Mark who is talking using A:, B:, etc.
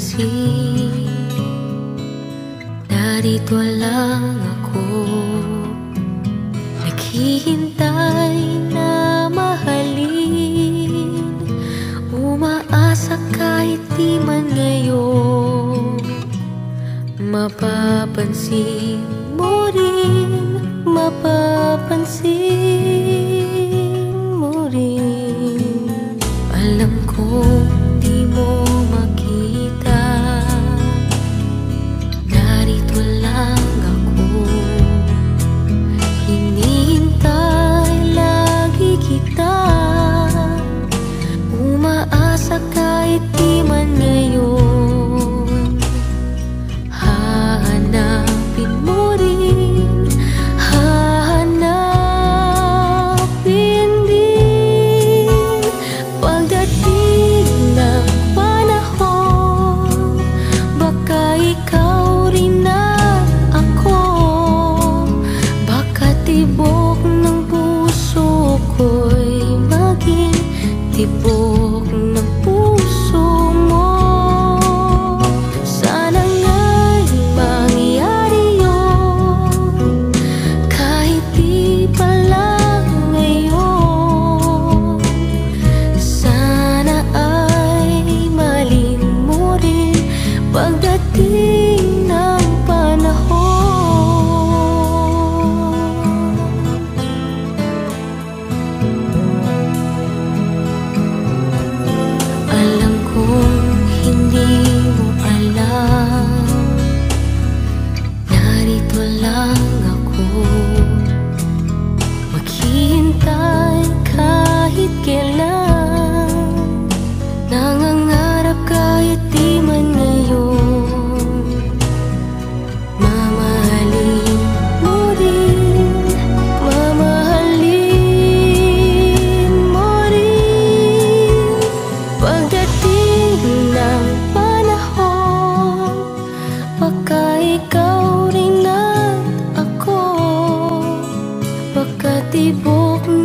A: mapapansin. Narito lang ako, naghihintay na mahalin. Umaasa kahit di man ngayon mapapansin mo rin, mapapansin mo rin. Alam kong di mo makita, narito lang ako, hinihintay lagi kita. Umaasa kahit di man ngayon, hahanapin mo rin, hahanapin din. Pagdating ng panahon, baka ikaw rin at ako, baka tibok ng puso ko'y maging tibok ng puso mo. Sana nga'y mangyari yun, kahit di pa lang ngayon. Sana ay malin mo rin pagdating ng panahon. Alam kong hindi mo alam, narito lang ako, maghihintay kahit kailan. Nangangarap kahit di man ngayon, mamahalin mo rin, mamahalin mo rin. Pagdating ng panahon, baka ikaw rin at ako, baka tibok